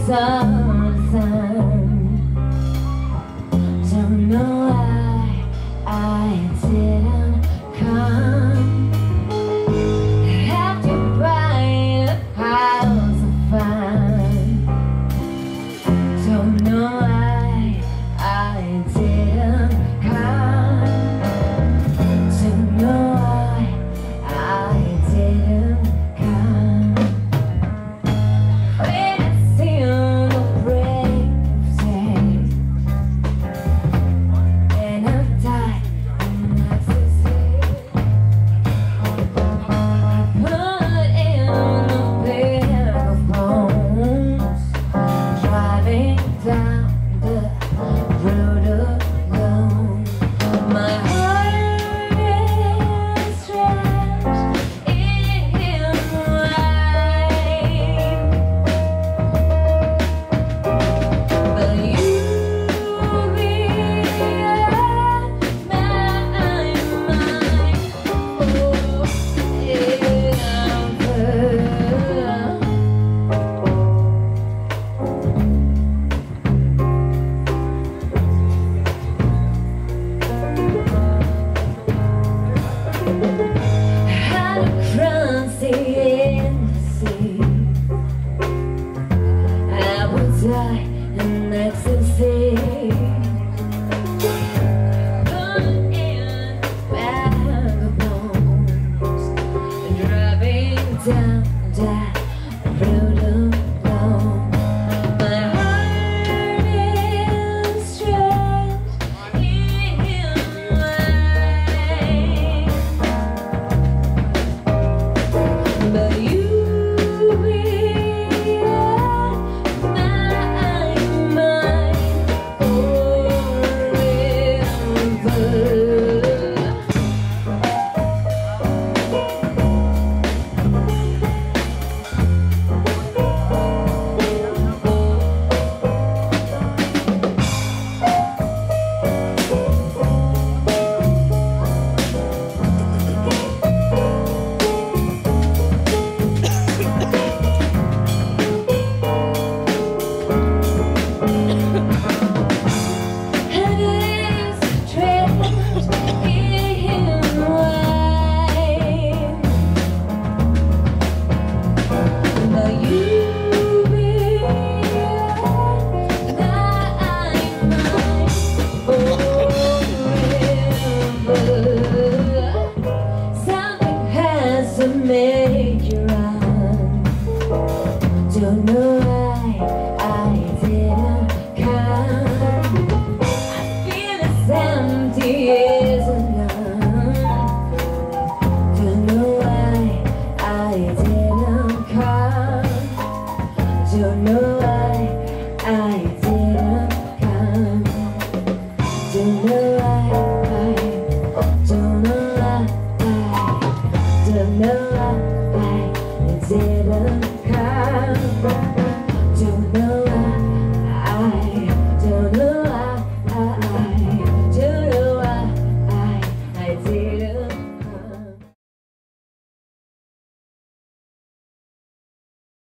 summertime. Don't know why I didn't come. Have to buy a house of fun. Don't know why I didn't come. Don't know why I didn't come. When I see on the brave day, and I've died in ecstasy, put in a bed of bones, driving down the road alone. My heart is trapped in wine, but you had a crunchy in the sea. I would die in ecstasy. Put in a bag of bones, driving down that road alone. My heart is trapped in wine, but you make you run. Don't know